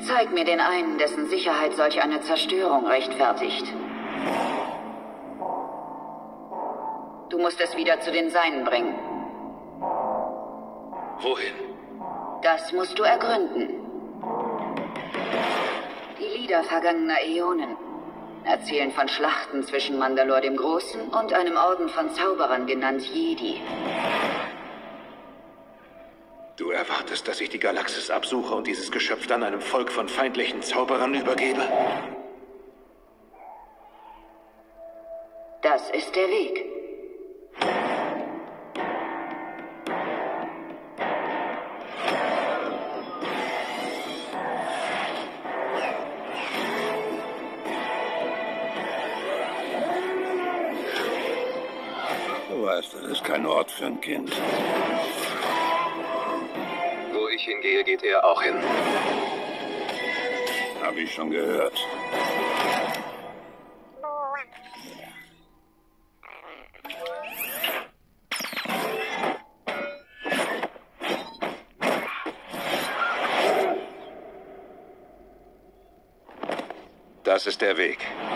Zeig mir den einen, dessen Sicherheit solch eine Zerstörung rechtfertigt. Du musst es wieder zu den Seinen bringen. Wohin? Das musst du ergründen. Die Lieder vergangener Äonen erzählen von Schlachten zwischen Mandalore dem Großen und einem Orden von Zauberern genannt Jedi. Du erwartest, dass ich die Galaxis absuche und dieses Geschöpf dann einem Volk von feindlichen Zauberern übergebe? Das ist der Weg. Du weißt, das ist kein Ort für ein Kind. Wo ich hingehe, geht er auch hin. Hab ich schon gehört. Das ist der Weg.